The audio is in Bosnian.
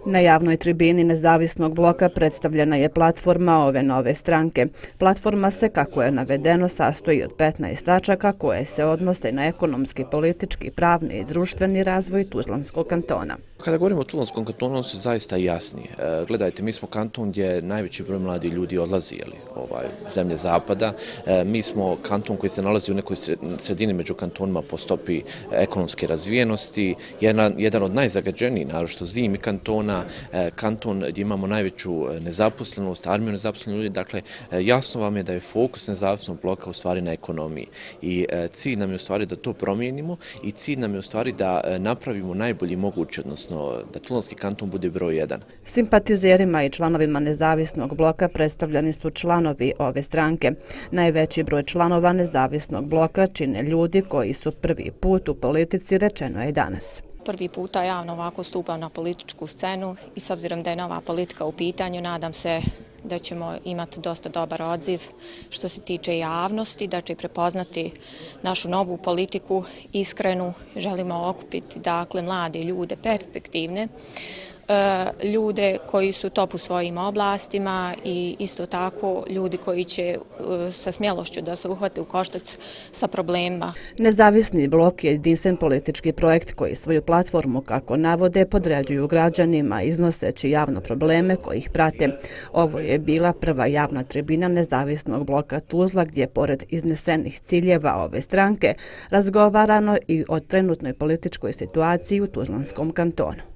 Na javnoj tribini Nezavisnog bloka predstavljena je platforma ove nove stranke. Platforma se, kako je navedeno, sastoji od 15 tačaka koje se odnose na ekonomski, politički, pravni i društveni razvoj Tuzlanskog kantona. Kada govorimo o Tuzlanskom kantonu, oni su zaista jasni. Gledajte, mi smo kanton gdje najveći broj mladih ljudi odlazi, zemlje zapada. Mi smo kanton koji se nalazi u nekoj sredini među kantonima po stopi ekonomske razvijenosti. Jedan od najzagađenijih, naročito zimi kantona, kanton gdje imamo najveću nezaposlenost, armiju nezaposlenih ljudi. Dakle, jasno vam je da je fokus Nezavisnog bloka u stvari na ekonomiji. I cilj nam je u stvari da to promijenimo i cilj nam je u stvari da napravimo najbolji mogući, odnosno da Tuzlanski kanton bude broj 1. Simpatizerima i članovima Nezavisnog bloka predstavljeni su članovi ove stranke. Najveći broj članova Nezavisnog bloka čine ljudi koji su prvi put u politici, rečeno je danas. Prvi puta javno ovako stupam na političku scenu i s obzirom da je nova politika u pitanju, nadam se da ćemo imati dosta dobar odziv što se tiče javnosti, da će prepoznati našu novu politiku iskrenu. Želimo okupiti dakle mlade ljude, perspektivne, ljude koji su top u svojim oblastima i isto tako ljudi koji će sa smjelošću da se uhvate u koštac sa problemima. Nezavisni blok je jedinstven politički projekt koji svoju platformu, kako navode, podređuju građanima iznoseći javno probleme koji ih prate. Ovo je bila prva javna tribina Nezavisnog bloka Tuzla gdje pored iznesenih ciljeva ove stranke razgovarano i o trenutnoj političkoj situaciji u Tuzlanskom kantonu.